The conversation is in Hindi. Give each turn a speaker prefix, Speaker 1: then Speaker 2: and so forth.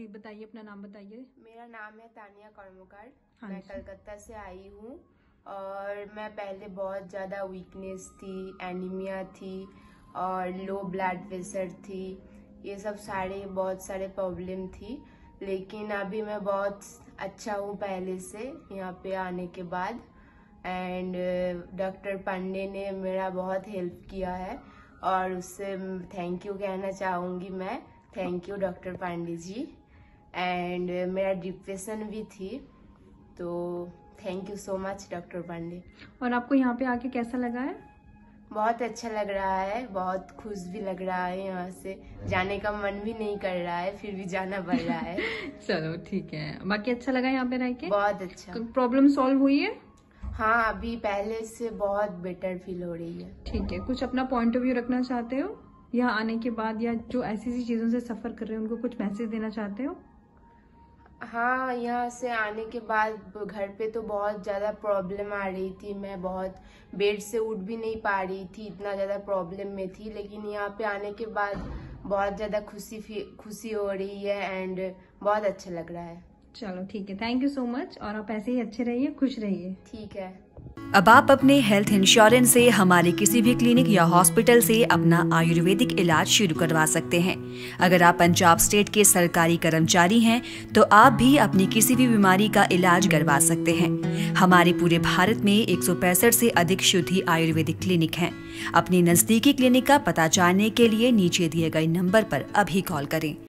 Speaker 1: बताइए, अपना नाम बताइए।
Speaker 2: मेरा नाम है तानिया कर्मकार।
Speaker 1: हाँ
Speaker 2: मैं
Speaker 1: जी।
Speaker 2: कलकत्ता से आई हूँ और मैं पहले बहुत ज़्यादा वीकनेस थी, एनीमिया थी और लो ब्लड प्रेशर थी। ये सब बहुत सारे प्रॉब्लम थी, लेकिन अभी मैं बहुत अच्छा हूँ पहले से यहाँ पे आने के बाद। एंड डॉक्टर पांडे ने मेरा बहुत हेल्प किया है और उससे थैंक यू कहना चाहूँगी मैं। Thank you doctor Pandey ji. And मेरा डिप्रेशन भी थी, तो thank you so much doctor Pandey.
Speaker 1: और आपको यहाँ पे आके कैसा लगा है?
Speaker 2: बहुत अच्छा लग रहा है, बहुत खुश भी लग रहा है। यहाँ से जाने का मन भी नहीं कर रहा है, फिर भी जाना पड़ रहा है।
Speaker 1: चलो ठीक है, बाकी अच्छा लगा यहाँ पे रह के?
Speaker 2: बहुत अच्छा।
Speaker 1: प्रॉब्लम सॉल्व हुई है?
Speaker 2: हाँ, अभी पहले से बहुत बेटर फील हो रही है।
Speaker 1: ठीक है, कुछ अपना पॉइंट ऑफ व्यू रखना चाहते हो यहाँ आने के बाद, या जो ऐसी चीजों से सफर कर रहे हैं उनको कुछ मैसेज देना चाहते हो?
Speaker 2: हाँ, यहाँ से आने के बाद घर पे तो बहुत ज़्यादा प्रॉब्लम आ रही थी। मैं बहुत बेड से उठ भी नहीं पा रही थी, इतना ज़्यादा प्रॉब्लम में थी। लेकिन यहाँ पे आने के बाद बहुत ज़्यादा खुशी हो रही है एंड बहुत अच्छा लग रहा है।
Speaker 1: चलो ठीक है, थैंक यू सो मच। और आप ऐसे ही अच्छे रहिए, खुश रहिए।
Speaker 2: ठीक है।
Speaker 3: अब आप अपने हेल्थ इंश्योरेंस से हमारे किसी भी क्लिनिक या हॉस्पिटल से अपना आयुर्वेदिक इलाज शुरू करवा सकते हैं। अगर आप पंजाब स्टेट के सरकारी कर्मचारी हैं तो आप भी अपनी किसी भी बीमारी का इलाज करवा सकते हैं। हमारे पूरे भारत में 165 से अधिक शुद्धि आयुर्वेदिक क्लिनिक हैं। अपनी नजदीकी क्लिनिक का पता जानने के लिए नीचे दिए गए नंबर पर अभी कॉल करें।